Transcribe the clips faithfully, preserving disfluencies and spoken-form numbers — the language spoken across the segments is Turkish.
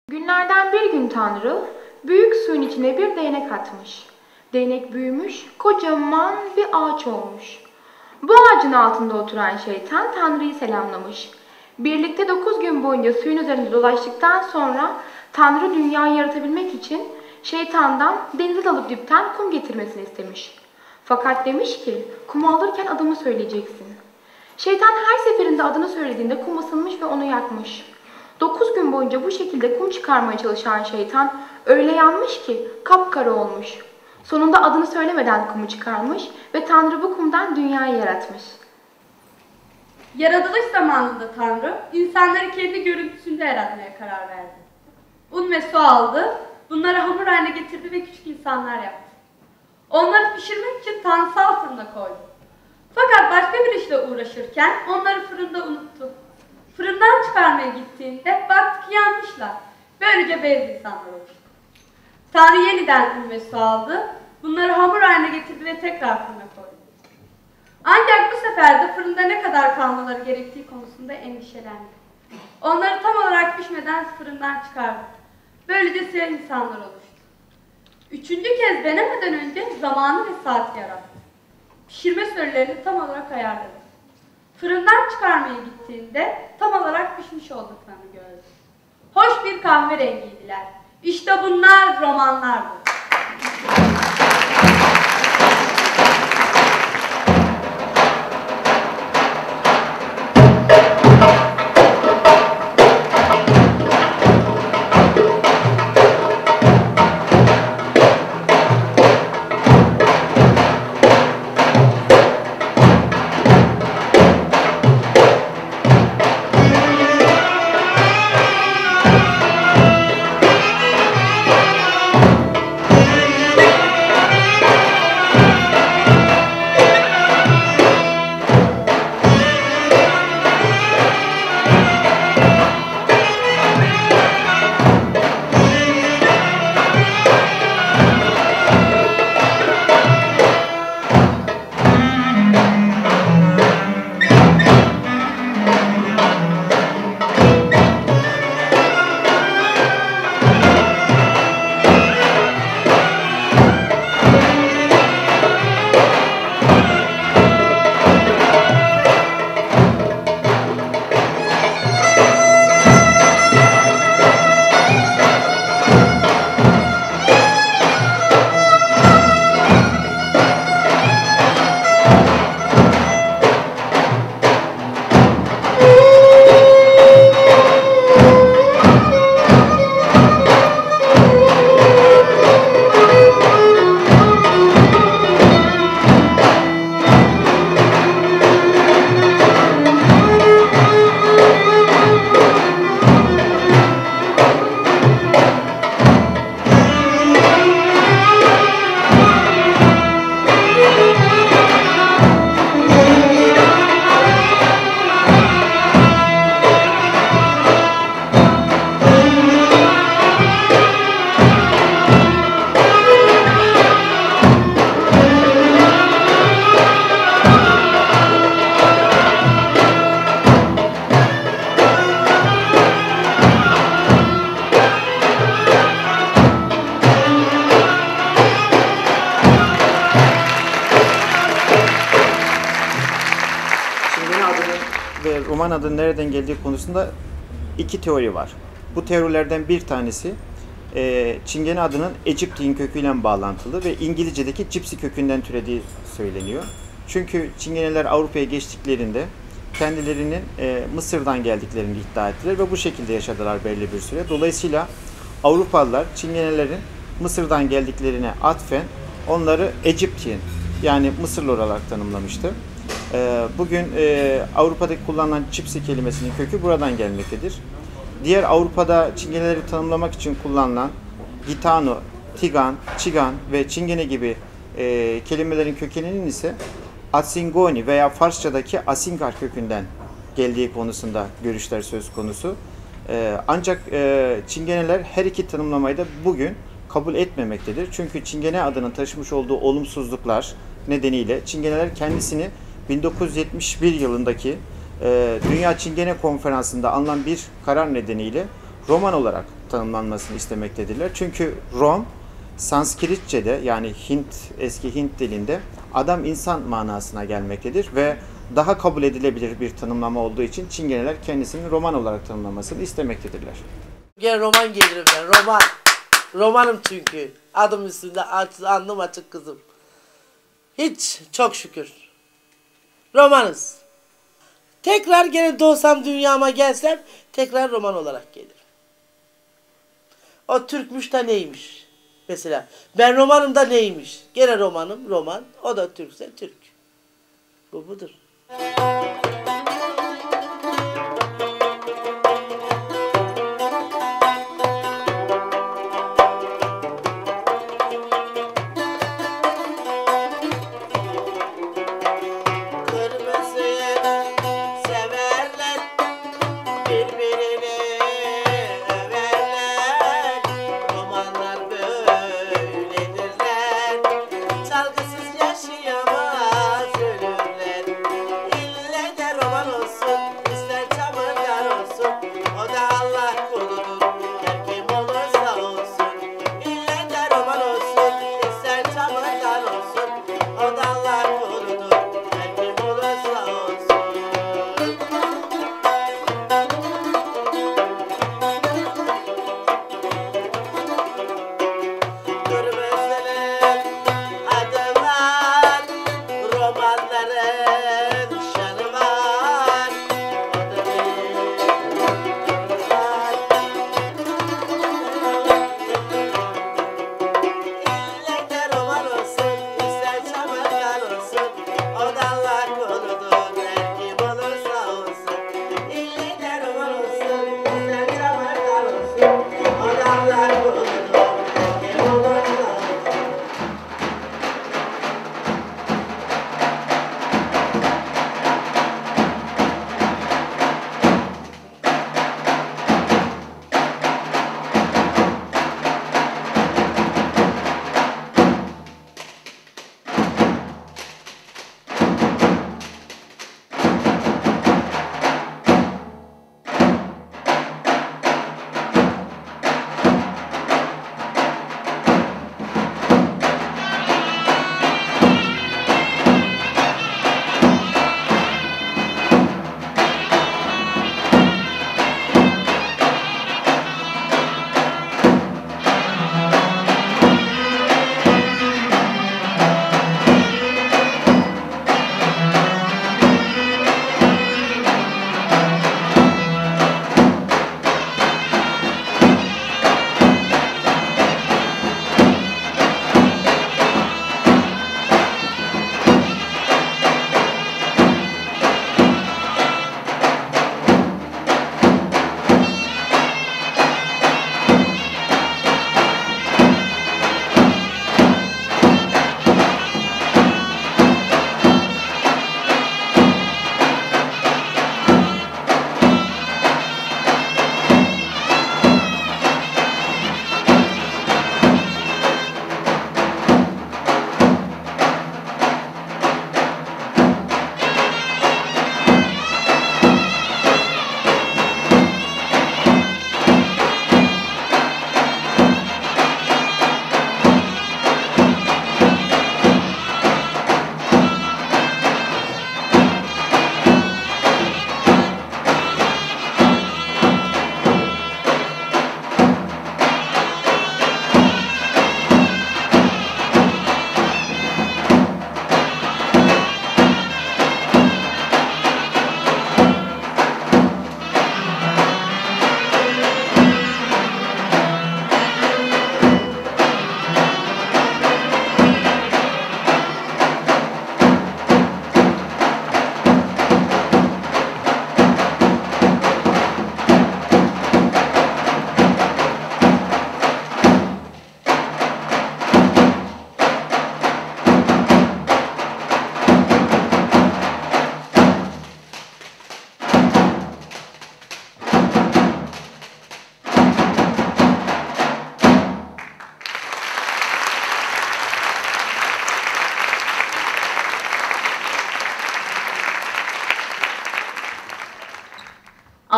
Günlerden bir gün Tanrı büyük suyun içine bir değnek atmış. Değnek büyümüş, kocaman bir ağaç olmuş. Bu ağacın altında oturan şeytan Tanrı'yı selamlamış. Birlikte dokuz gün boyunca suyun üzerinde dolaştıktan sonra Tanrı dünyayı yaratabilmek için şeytandan denize dalıp dipten kum getirmesini istemiş. Fakat demiş ki, kumu alırken adımı söyleyeceksin. Şeytan her seferinde adını söylediğinde kum ısınmış ve onu yakmış. Dokuz gün boyunca bu şekilde kum çıkarmaya çalışan şeytan öyle yanmış ki kapkara olmuş. Sonunda adını söylemeden kumu çıkarmış ve Tanrı bu kumdan dünyayı yaratmış. Yaratılış zamanında Tanrı, insanları kendi görüntüsünde yaratmaya karar verdi. Un ve su aldı, bunları hamur haline getirdi ve küçük insanlar yaptı. Onları pişirmek için tanrısal fırına koydu. Fakat başka bir işle uğraşırken onları fırında unuttu. Fırından çıkarmaya gittiğinde baktı ki yanmışlar. Böylece beyaz insanlar oluştu. Tanrı yeniden un ve su aldı, bunları hamur haline getirdi ve tekrar fırına koydu. Ancak bu sefer de fırında ne kadar kalmaları gerektiği konusunda endişelendi. Onları tam olarak pişmeden fırından çıkardı. Böylece siyah insanlar oluştu. Üçüncü kez denemeden önce zamanı ve saati yarattı. Pişirme sürelerini tam olarak ayarladı. Fırından çıkarmaya gittiğinde tam olarak pişmiş olduklarını gördü. Hoş bir kahverengiydiler. İşte bunlar romanlardı. Roman adının nereden geldiği konusunda iki teori var. Bu teorilerden bir tanesi Çingene adının Egyptian köküyle bağlantılı ve İngilizce'deki Gypsy kökünden türediği söyleniyor. Çünkü Çingeneler Avrupa'ya geçtiklerinde kendilerinin Mısır'dan geldiklerini iddia ettiler ve bu şekilde yaşadılar belli bir süre. Dolayısıyla Avrupalılar Çingenelerin Mısır'dan geldiklerine atfen onları Egyptian yani Mısırlı olarak tanımlamıştı. Bugün Avrupa'daki kullanılan Gypsy kelimesinin kökü buradan gelmektedir. Diğer Avrupa'da Çingeneleri tanımlamak için kullanılan Gitano, Tigan, Çigan ve Çingene gibi kelimelerin kökeninin ise Atsingoni veya Farsçadaki Asingar kökünden geldiği konusunda görüşler söz konusu. Ancak Çingeneler her iki tanımlamayı da bugün kabul etmemektedir. Çünkü Çingene adının taşımış olduğu olumsuzluklar nedeniyle Çingeneler kendisini bin dokuz yüz yetmiş bir yılındaki e, Dünya Çingene Konferansı'nda alınan bir karar nedeniyle Roman olarak tanımlanmasını istemektedirler. Çünkü Rom, Sanskritçe'de yani Hint, eski Hint dilinde adam insan manasına gelmektedir ve daha kabul edilebilir bir tanımlama olduğu için Çingeneler kendisini roman olarak tanımlamasını istemektedirler. Gene roman gelirim ben, roman. Romanım çünkü. Adım üstünde, alnım açık kızım. Hiç, çok şükür. Romanız. Tekrar gene doğsam dünyama gelsem tekrar roman olarak gelirim. O Türkmüş de neymiş? Mesela ben romanım da neymiş? Gene romanım roman, o da Türkse Türk. Bu budur. Çalgısız yaşayamaz ölürler. İlle de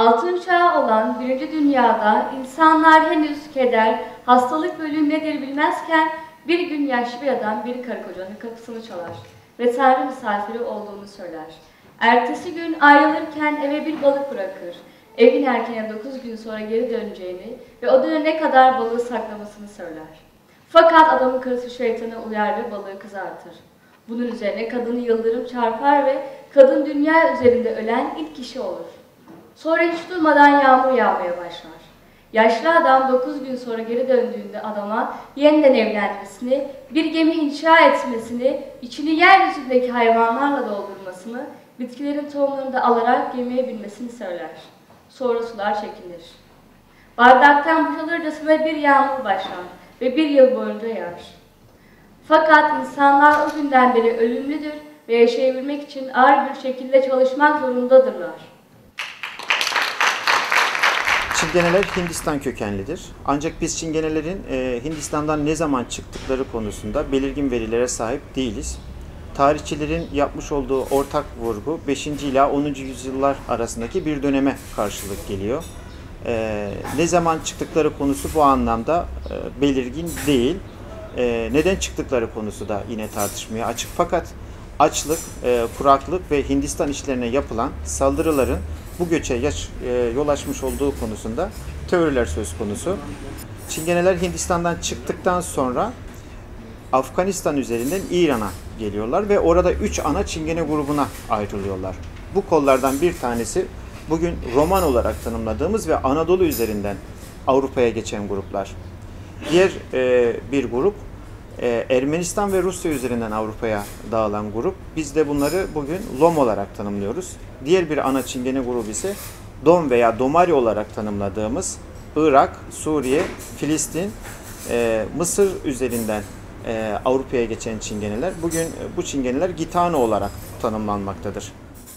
Altın çağı olan Birinci Dünya'da insanlar henüz keder, hastalık ve ölüm nedir bilmezken bir gün yaşlı bir adam bir karı kocanın kapısını çalar ve Tanrı misafiri olduğunu söyler. Ertesi gün ayrılırken eve bir balık bırakır. Evin erkeğine dokuz gün sonra geri döneceğini ve o dönene kadar balığı saklamasını söyler. Fakat adamın karısı şeytana uyar ve balığı kızartır. Bunun üzerine kadını yıldırım çarpar ve kadın dünya üzerinde ölen ilk kişi olur. Sonra hiç durmadan yağmur yağmaya başlar. Yaşlı adam dokuz gün sonra geri döndüğünde adama yeniden evlenmesini, bir gemi inşa etmesini, içini yeryüzündeki hayvanlarla doldurmasını, bitkilerin tohumlarını da alarak gemiye binmesini söyler. Sonra sular çekilir. Bardaktan boşalırcasına bir yağmur başlar ve bir yıl boyunca yağar. Fakat insanlar o günden beri ölümlüdür ve yaşayabilmek için ağır bir şekilde çalışmak zorundadırlar. Çingeneler Hindistan kökenlidir. Ancak biz çingenelerin e, Hindistan'dan ne zaman çıktıkları konusunda belirgin verilere sahip değiliz. Tarihçilerin yapmış olduğu ortak vurgu beşinci ila onuncu yüzyıllar arasındaki bir döneme karşılık geliyor. E, ne zaman çıktıkları konusu bu anlamda e, belirgin değil. E, neden çıktıkları konusu da yine tartışmaya açık. Fakat açlık, e, kuraklık ve Hindistan işlerine yapılan saldırıların bu göçe yaş, e, yol açmış olduğu konusunda teoriler söz konusu. Çingeneler Hindistan'dan çıktıktan sonra Afganistan üzerinden İran'a geliyorlar ve orada üç ana Çingene grubuna ayrılıyorlar. Bu kollardan bir tanesi bugün Roman olarak tanımladığımız ve Anadolu üzerinden Avrupa'ya geçen gruplar. Diğer e, bir grup e, Ermenistan ve Rusya üzerinden Avrupa'ya dağılan grup. Biz de bunları bugün Lom olarak tanımlıyoruz. Diğer bir ana Çingene grubu ise Dom veya Domari olarak tanımladığımız Irak, Suriye, Filistin, e, Mısır üzerinden e, Avrupa'ya geçen Çingeneler. Bugün e, bu Çingeneler Gitano olarak tanımlanmaktadır.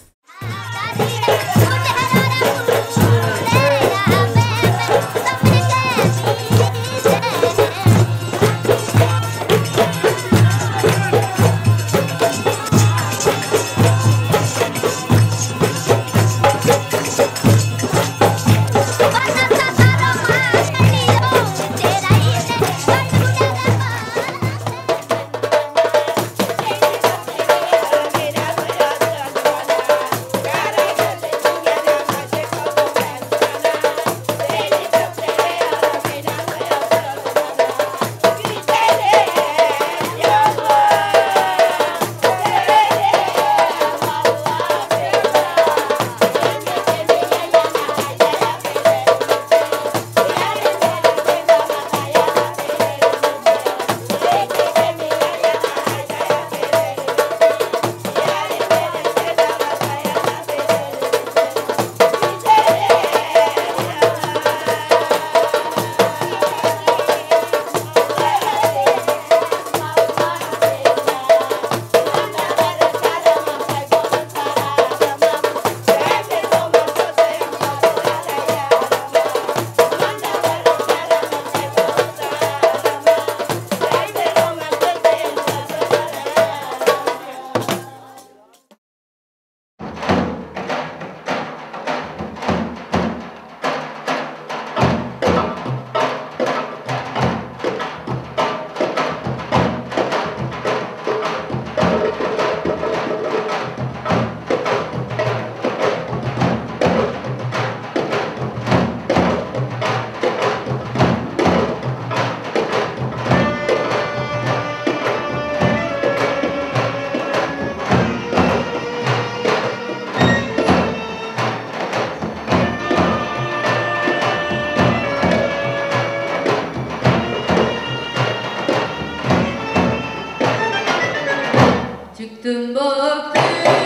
Çıktım baktım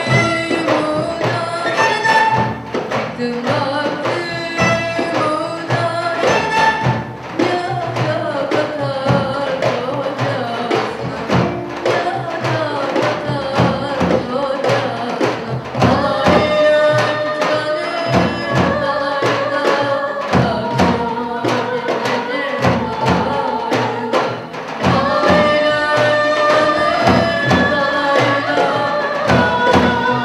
odasına, çıktım baktım odasına, yaka katar kocasına, yaka katar kocasına. Alayla çıkanır, alayla akşama gider alayla, alayla çıkanır, alayla.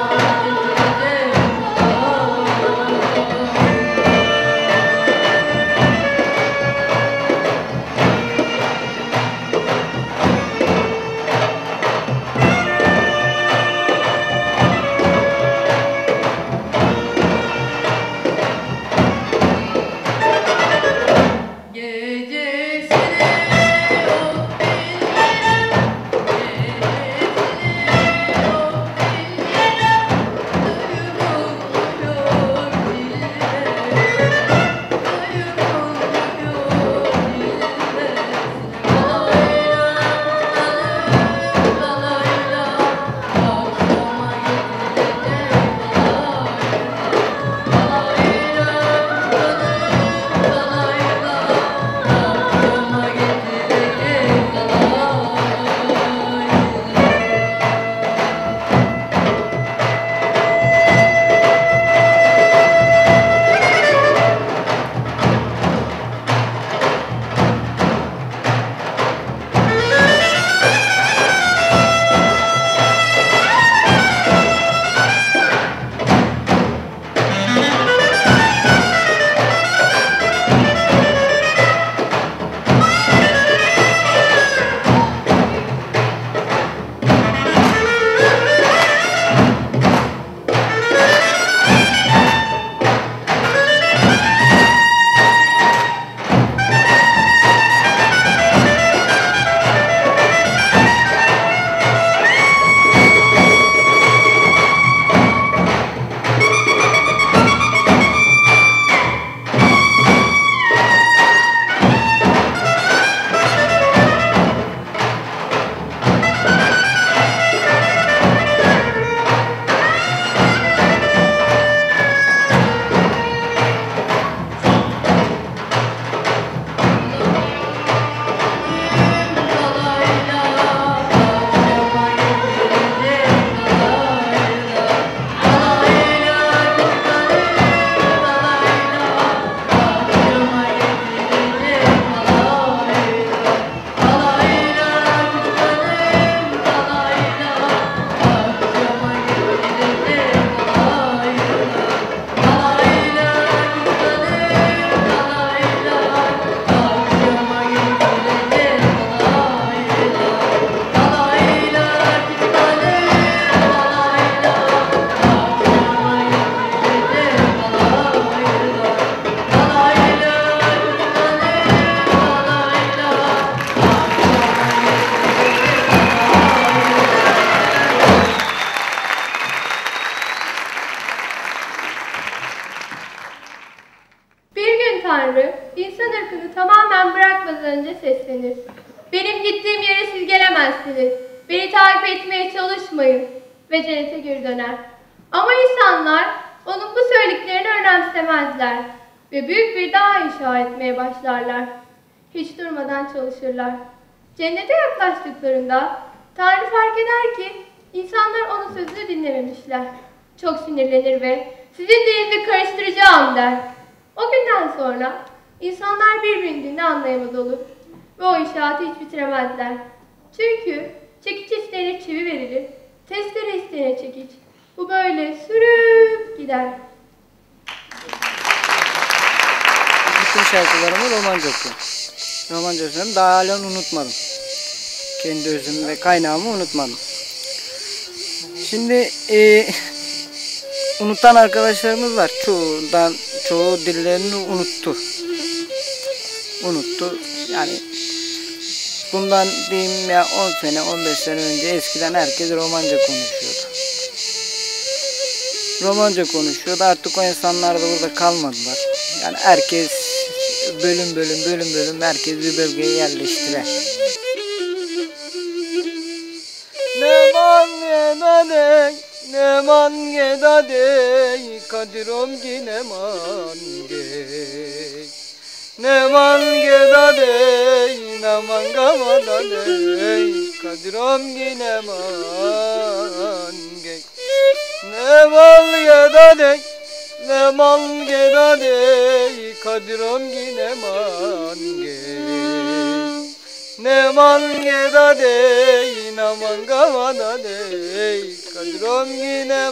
yakalanınca seslenir. Benim gittiğim yere siz gelemezsiniz. Beni takip etmeye çalışmayın. Ve cennete geri döner. Ama insanlar onun bu söylediklerini önemsemezler. Ve büyük bir dağ inşa etmeye başlarlar. Hiç durmadan çalışırlar. Cennete yaklaştıklarında Tanrı fark eder ki insanlar onun sözünü dinlememişler. Çok sinirlenir ve sizin dilinizi karıştıracağım der. O günden sonra insanlar birbirini anlayamaz olur ve o inşaatı hiç bitiremezler. Çünkü çekiç isteyene çivi verilir, testere isteyene çekiç. Bu böyle sürüp gider. Bütün şarkılarımı romanca okuyorum. Romanca okuyorum. Daha halen unutmadım. Kendi özümü ve kaynağımı unutmadım. Şimdi e, unutan arkadaşlarımız var. Çoğundan, çoğu dillerini unuttu. Unuttu. Yani bundan diyeyim ya on sene, on beş sene önce eskiden herkes romanca konuşuyordu. Romanca konuşuyordu. Artık o insanlar da burada kalmadılar. Yani herkes bölüm bölüm bölüm bölüm herkes bir bölgeye yerleştiler. Ne man gedadey, ne man gedadey, Kadirom ki ne man gey. Ne man gedadey, ne man gamadadey, Kadirom ki ne man gey. Ne man gedadey, ne man gedadey, Kadirom ki ne man gey. Ne man gedadey, ne man gamadadey, Kadirom ki ne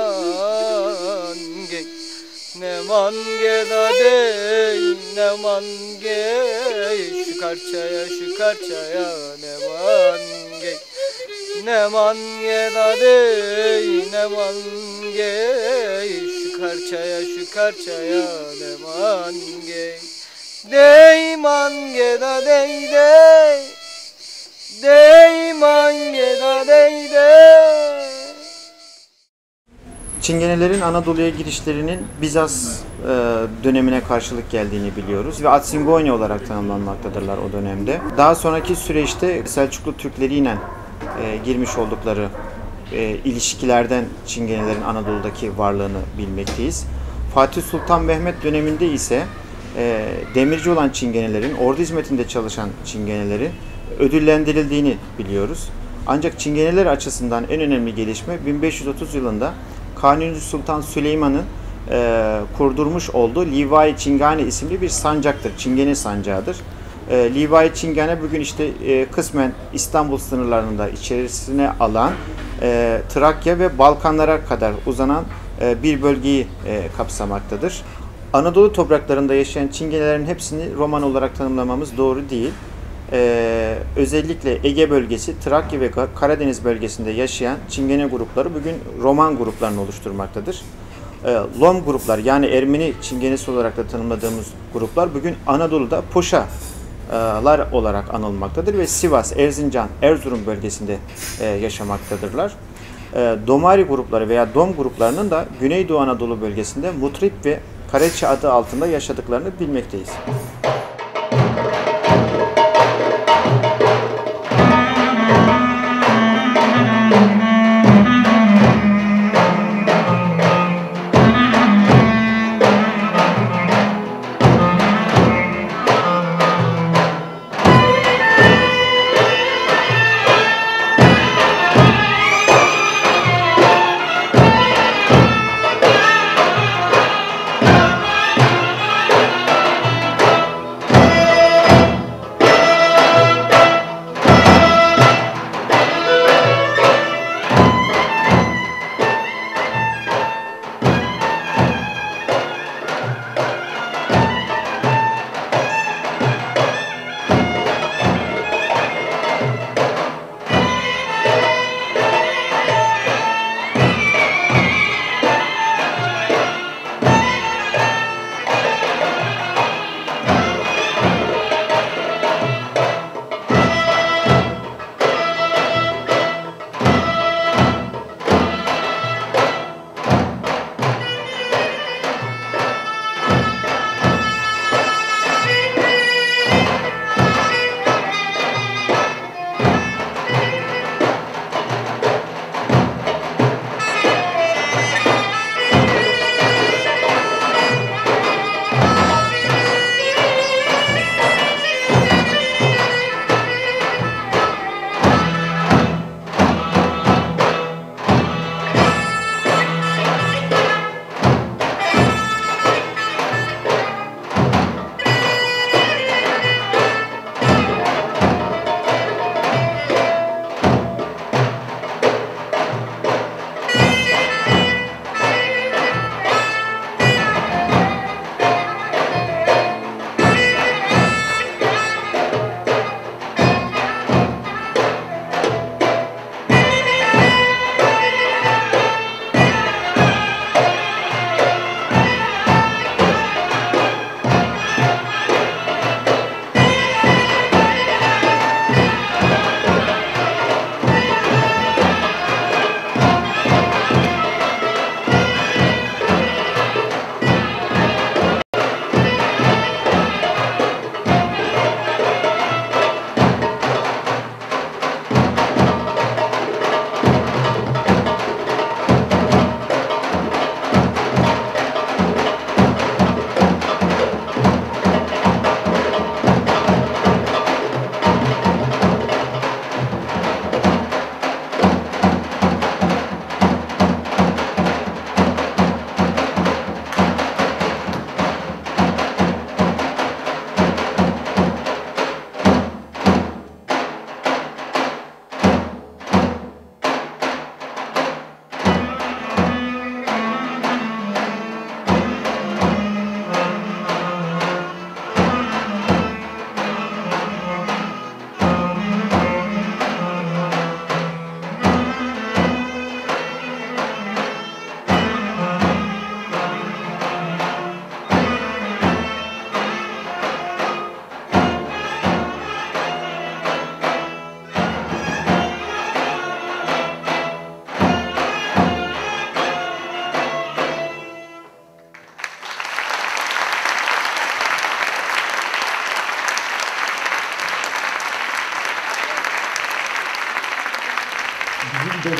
man gey. Ne man gedadey, ne man gey, şu karçaya şu karçaya ne man gey. Ne man gedadey, ne man gey, şu karçaya şu karçaya ne man gey. Dey man gedadey dey, dey man gedadey dey. Çingenelerin Anadolu'ya girişlerinin Bizans e, dönemine karşılık geldiğini biliyoruz ve Atsingonya olarak tanımlanmaktadırlar o dönemde. Daha sonraki süreçte Selçuklu Türkleriyle e, girmiş oldukları e, ilişkilerden Çingenelerin Anadolu'daki varlığını bilmekteyiz. Fatih Sultan Mehmet döneminde ise e, demirci olan Çingenelerin, ordu hizmetinde çalışan Çingenelerin ödüllendirildiğini biliyoruz. Ancak Çingeneler açısından en önemli gelişme bin beş yüz otuz yılında Kanuni Sultan Süleyman'ın e, kurdurmuş olduğu Livai Çingene isimli bir sancaktır. Çingene sancağıdır. E, Livai Çingene bugün işte e, kısmen İstanbul sınırlarını da içerisine alan e, Trakya ve Balkanlara kadar uzanan e, bir bölgeyi e, kapsamaktadır. Anadolu topraklarında yaşayan Çingenelerin hepsini Roman olarak tanımlamamız doğru değil. Ee, özellikle Ege bölgesi, Trakya ve Karadeniz bölgesinde yaşayan Çingene grupları bugün Roman gruplarını oluşturmaktadır. Ee, Lom gruplar yani Ermeni Çingenesi olarak da tanımladığımız gruplar bugün Anadolu'da Poşalar olarak anılmaktadır ve Sivas, Erzincan, Erzurum bölgesinde e, yaşamaktadırlar. E, Domari grupları veya Dom gruplarının da Güneydoğu Anadolu bölgesinde Mutrip ve Kareçi adı altında yaşadıklarını bilmekteyiz.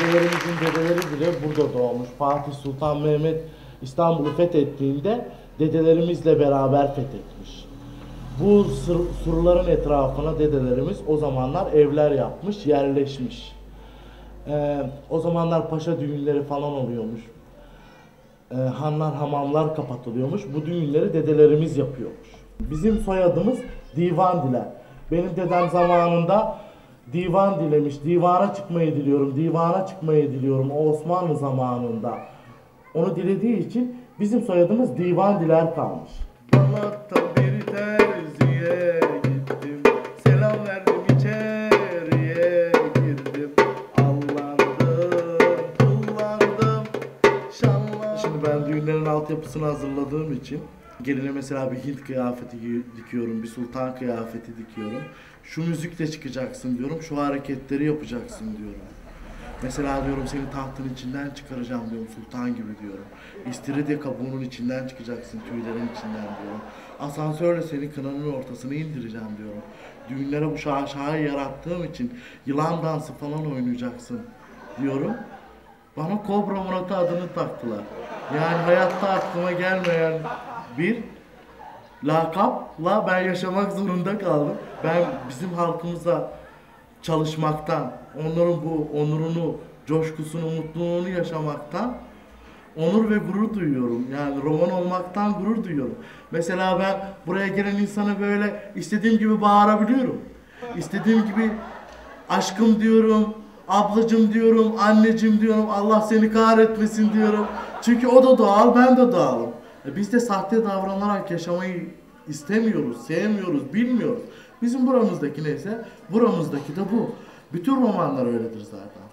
dedelerimizin dedeleri bile burada doğmuş. Fatih Sultan Mehmet İstanbul'u fethettiğinde dedelerimizle beraber fethetmiş. Bu surların etrafına dedelerimiz o zamanlar evler yapmış, yerleşmiş. Ee, o zamanlar paşa düğünleri falan oluyormuş. Ee, hanlar, hamamlar kapatılıyormuş. Bu düğünleri dedelerimiz yapıyormuş. Bizim soyadımız Divandiler. Benim dedem zamanında divan dilemiş. Divana çıkmayı diliyorum, divana çıkmayı diliyorum. O Osmanlı zamanında. Onu dilediği için bizim soyadımız Divandiler kalmış. Balat'ta bir terziye gittim. Selam verdim, içeriye girdim. Allandım, kullandım. Şanlandım. Şimdi ben düğünlerin altyapısını hazırladığım için geline mesela bir Hint kıyafeti dikiyorum, bir sultan kıyafeti dikiyorum. Şu müzikle çıkacaksın diyorum, şu hareketleri yapacaksın diyorum. Mesela diyorum seni tahtın içinden çıkaracağım diyorum, sultan gibi diyorum. İstiridye kabuğunun içinden çıkacaksın, tüylerin içinden diyorum. Asansörle seni kınanın ortasına indireceğim diyorum. Düğünlere bu şaşayı yarattığım için yılan dansı falan oynayacaksın diyorum. Bana Kobra Murat adını taktılar. Yani hayatta aklıma gelmeyen bir lakapla ben yaşamak zorunda kaldım. Ben bizim halkımıza çalışmaktan, onların bu onurunu, coşkusunu, mutluluğunu yaşamaktan onur ve gurur duyuyorum. Yani roman olmaktan gurur duyuyorum. Mesela ben buraya gelen insana böyle istediğim gibi bağırabiliyorum. İstediğim gibi aşkım diyorum, ablacım diyorum, anneciğim diyorum, Allah seni kahretmesin diyorum. Çünkü o da doğal, ben de doğalım. Biz de sahte davranarak yaşamayı istemiyoruz, sevmiyoruz, bilmiyoruz. Bizim buramızdaki neyse, buramızdaki de bu. Bütün romanlar öyledir zaten.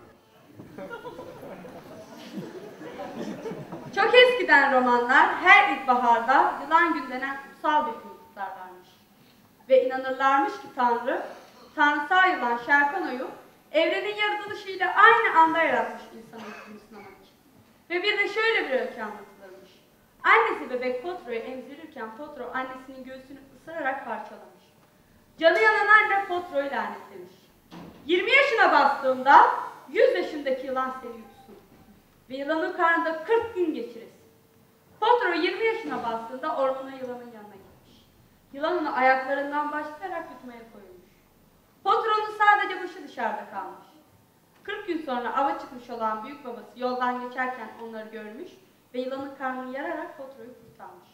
Çok eskiden romanlar her ilkbaharda yılan gün denen kutsal bir gün kutlarlarmış. Ve inanırlarmış ki Tanrı, tanrısal yılan Şerkano'yu evrenin yaratılışıyla aynı anda yaratmış insanı sınamak için. Ve bir de şöyle bir öykü anlatılırmış. Annesi bebek Potro'yu emzirirken Potro annesinin göğsünü ısırarak parçalamış. Canı yanan anne Potro'yu lanetlemiş. yirmi yaşına bastığında yüz yaşındaki yılan seni yutsun. Ve yılanın karnında kırk gün geçirirsin. Potro yirmi yaşına bastığında ormana yılanın yanına gitmiş. Yılan onu ayaklarından başlayarak yutmaya koyulmuş. Potro'nun sadece başı dışarıda kalmış. kırk gün sonra ava çıkmış olan büyük babası yoldan geçerken onları görmüş ve yılanın karnını yararak Potro'yu kurtarmış.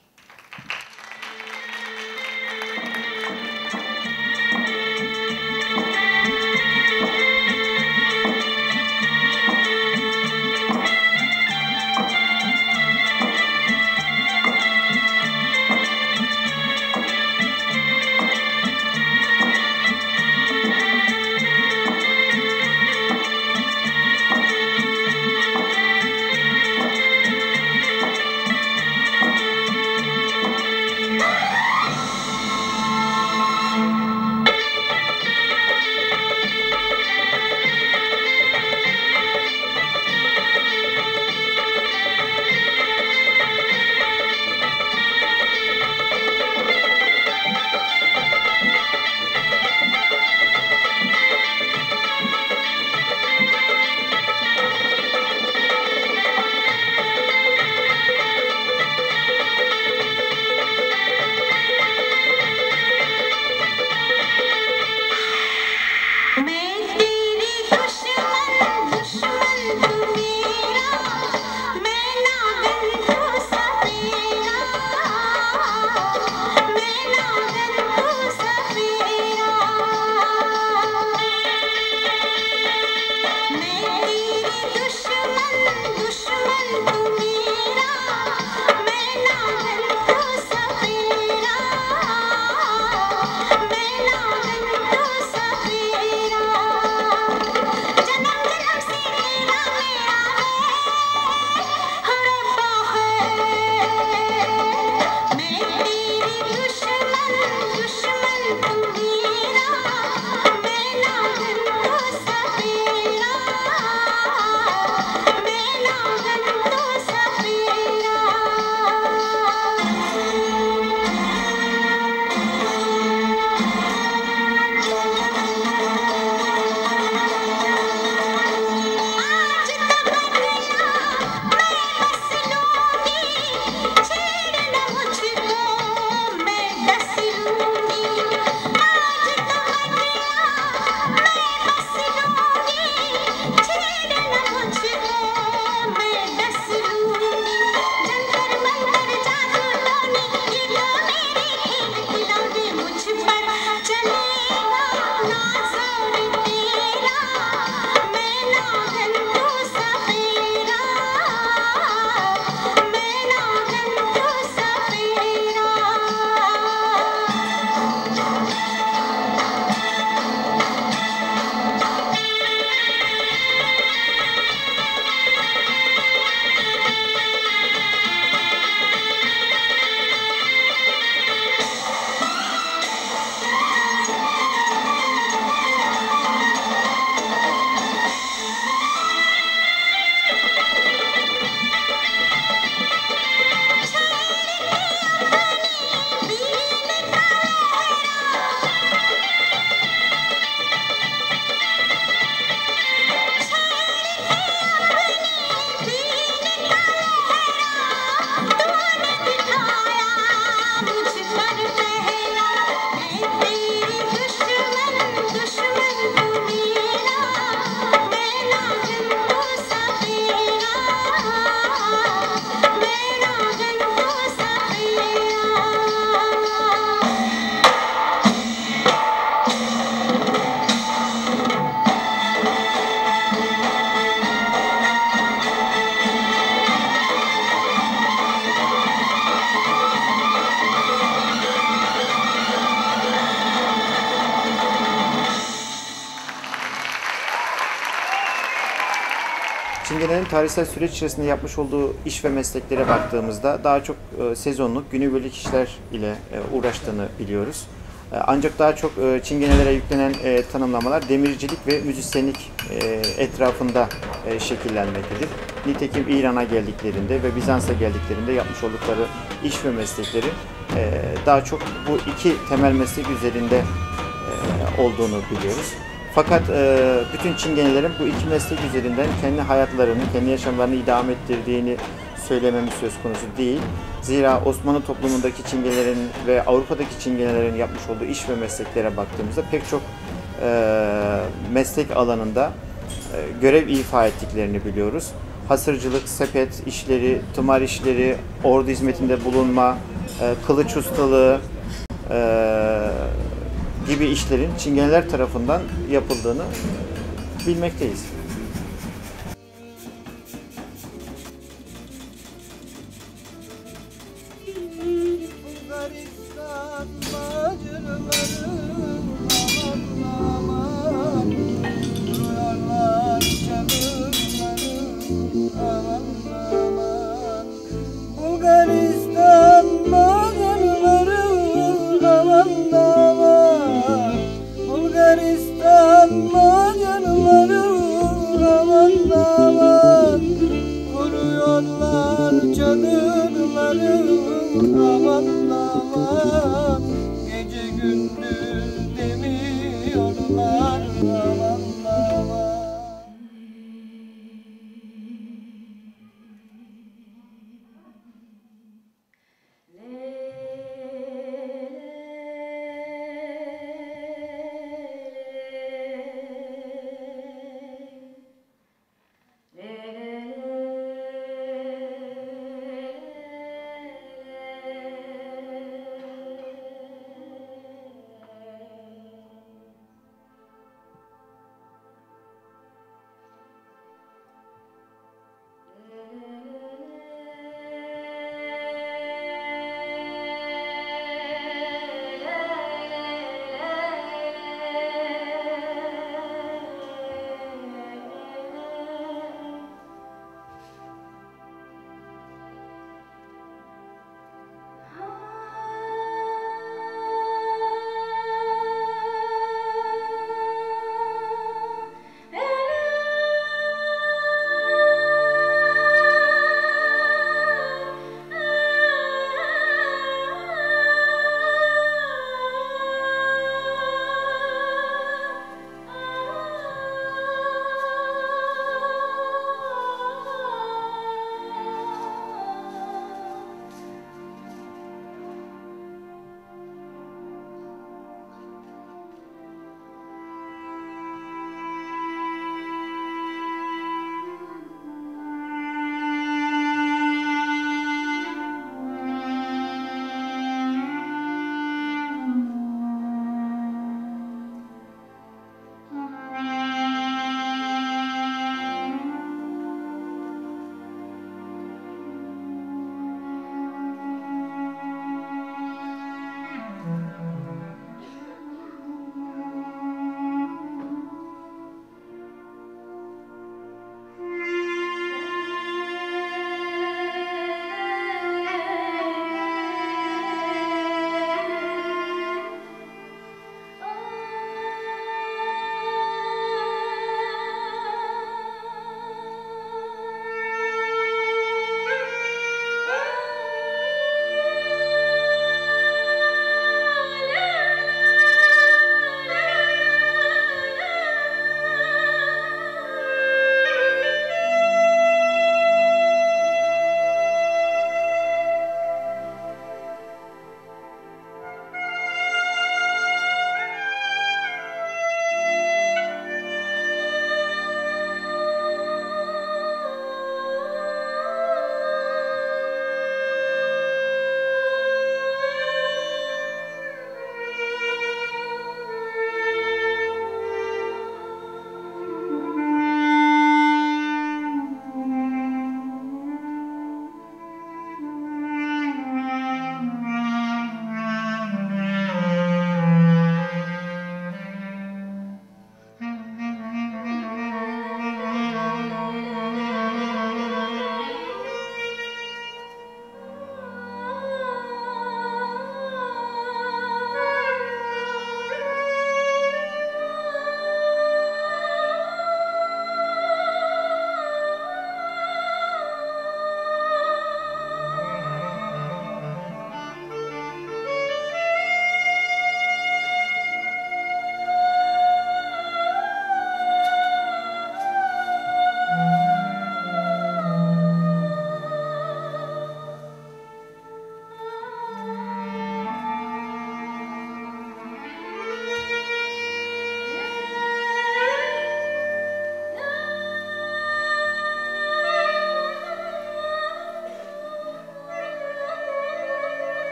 Çingenelerin tarihsel süreç içerisinde yapmış olduğu iş ve mesleklere baktığımızda daha çok e, sezonluk, günübirlik işler ile e, uğraştığını biliyoruz. E, ancak daha çok e, Çingenelere yüklenen e, tanımlamalar demircilik ve müzisyenlik e, etrafında e, şekillenmektedir. Nitekim İran'a geldiklerinde ve Bizans'a geldiklerinde yapmış oldukları iş ve meslekleri e, daha çok bu iki temel meslek üzerinde e, olduğunu biliyoruz. Fakat e, bütün Çingenelerin bu iki meslek üzerinden kendi hayatlarını, kendi yaşamlarını idame ettirdiğini söylememiz söz konusu değil. Zira Osmanlı toplumundaki Çingenelerin ve Avrupa'daki Çingenelerin yapmış olduğu iş ve mesleklere baktığımızda pek çok e, meslek alanında e, görev ifa ettiklerini biliyoruz. Hasırcılık, sepet işleri, tımar işleri, ordu hizmetinde bulunma, e, kılıç ustalığı, e, gibi işlerin Çingeneler tarafından yapıldığını bilmekteyiz.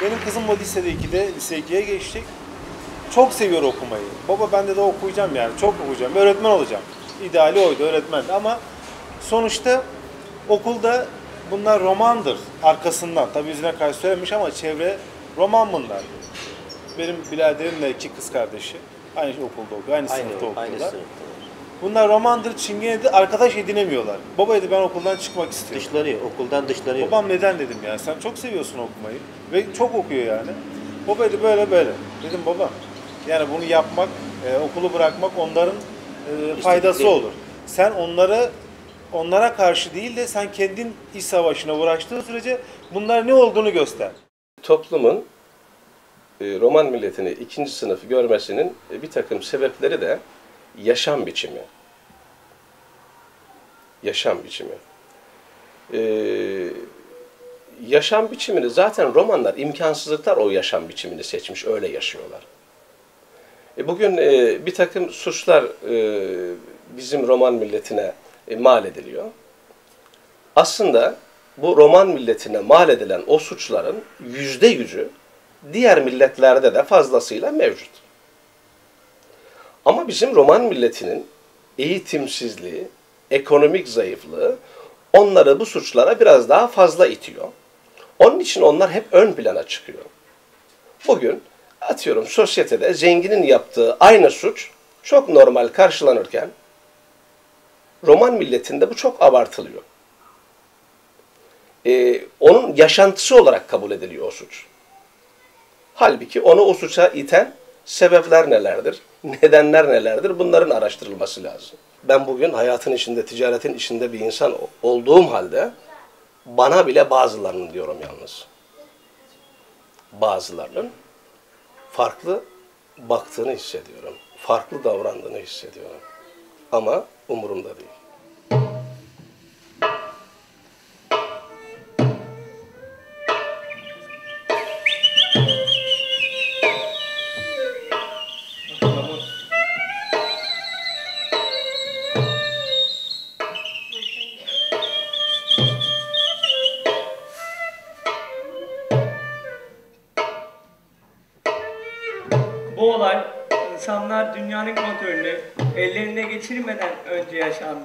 Benim kızım o lisede ikide, lise ikiye geçtik. Çok seviyor okumayı. Baba ben de de okuyacağım yani, çok okuyacağım. Öğretmen olacağım. İdeali oydu, öğretmen. Ama sonuçta okulda bunlar romandır arkasından. Tabii yüzüne karşı söylemiş ama çevre roman bunlar. Benim biraderimle iki kız kardeşi aynı okulda okuyor, aynı, Aynı, sınıfta aynı okuyorlar. sınıfta. Bunlar romandır, çingenedir, arkadaş edinemiyorlar. Baba dedi ben okuldan çıkmak istiyorum. Dışlanıyor, okuldan dışlanıyor. Babam neden dedim ya, sen çok seviyorsun okumayı ve çok okuyor yani. Baba dedi böyle böyle. Dedim baba, yani bunu yapmak, e, okulu bırakmak onların e, faydası olur. Sen onlara onlara karşı değil de sen kendin iç savaşına uğraştığın sürece bunlar ne olduğunu göster. Toplumun e, roman milletini ikinci sınıf görmesinin e, bir takım sebepleri de yaşam biçimi. Yaşam biçimi. Ee, yaşam biçimini zaten romanlar imkansızlıklar o yaşam biçimini seçmiş, öyle yaşıyorlar. E, bugün e, bir takım suçlar e, bizim roman milletine e, mal ediliyor. Aslında bu roman milletine mal edilen o suçların yüzde yüzü diğer milletlerde de fazlasıyla mevcut. Ama bizim roman milletinin eğitimsizliği, ekonomik zayıflığı onları bu suçlara biraz daha fazla itiyor. Onun için onlar hep ön plana çıkıyor. Bugün atıyorum sosyetede zenginin yaptığı aynı suç çok normal karşılanırken roman milletinde bu çok abartılıyor. Ee, onun yaşantısı olarak kabul ediliyor o suç. Halbuki onu o suça iten sebepler nelerdir, nedenler nelerdir, bunların araştırılması lazım. Ben bugün hayatın içinde, ticaretin içinde bir insan olduğum halde bana bile bazılarının diyorum yalnız. Bazılarının farklı baktığını hissediyorum. Farklı davrandığını hissediyorum. Ama umurumda değil. Bu olay insanlar dünyanın kontrolünü ellerine geçirmeden önce yaşandı.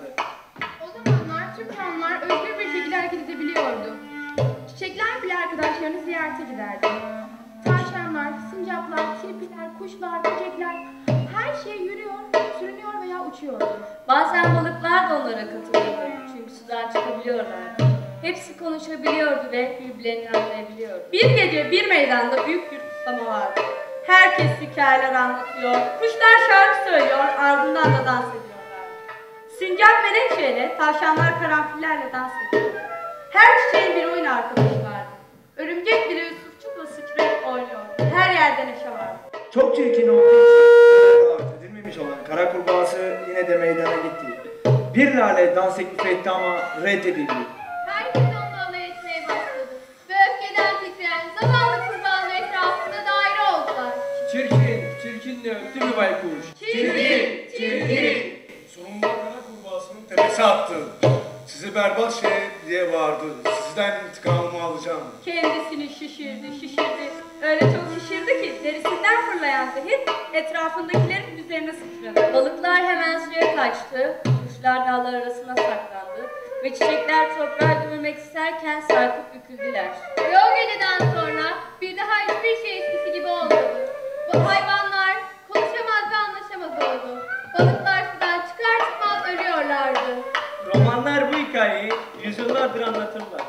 O zamanlar tüm canlılar özgür bir şekilde hareket edebiliyordu. Çiçekler bile arkadaşlarını ziyarete giderdi. Tavşanlar, sincaplar, kirpiler, kuşlar, böcekler her şey yürüyor, sürünüyor veya uçuyordu. Bazen balıklar da onlara katılıyordu çünkü sudan çıkabiliyorlardı. Hepsi konuşabiliyordu ve birbirlerini anlayabiliyordu. Bir gece bir meydanda büyük bir kutlama vardı. Herkes hikayeler anlatıyor, kuşlar şarkı söylüyor, ardından da dans ediyorlar. Sincap menekşeyle, tavşanlar karanfillerle dans ediyor. Her çiçeğin bir oyun arkadaşı vardı. Örümcek bile Yusufçuk'la sıçrayıp oynuyor. Her yerde neşe vardı. Çok çirkin olduğu için davet edilmemiş olan kara kurbağası yine de meydana gitti. Bir lale dans teklif etti ama reddedildi. Herkes onunla alay etmeye başladı. Ve öfkeden titreyen zavallı kurbağanın etrafında daire oldular. Çirkin, çirkin de öttü mü baykuş? Çirkin, çirkin. Sonunda kara kurbağasının tepesi attı. Sizi berbat şey diye bağırdı. Sizden intikamımı alacağım. Kendisini şişirdi, şişirdi. Öyle çok şişirdi ki derisinden fırlayan zehir etrafındakilerin üzerine sıçradı. Balıklar hemen suya kaçtı, kuşlar dağlar arasına saklandı ve çiçekler toprağa gömülmek isterken sarkıp büküldüler. Ve o geceden sonra bir daha hiçbir şey eskisi gibi olmadı. Bu hayvanlar konuşamaz ve anlaşamaz oldu. Balıklar sudan çıkar çıkmaz ölüyorlardı. Romanlar bu hikayeyi yüzyıllardır anlatırlar.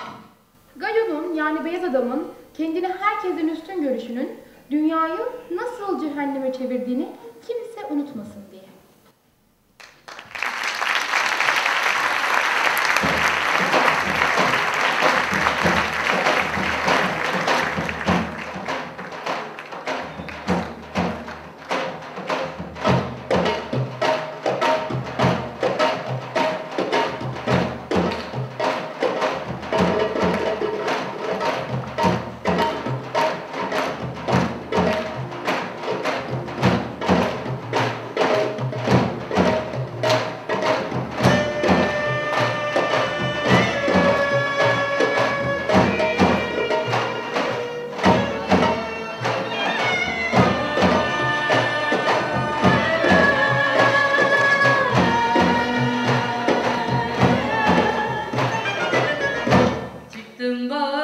Gayo'nun yani beyaz adamın kendini herkesten üstün görüşünün dünyayı nasıl cehenneme çevirdiğini kimse unutmasın diye. var.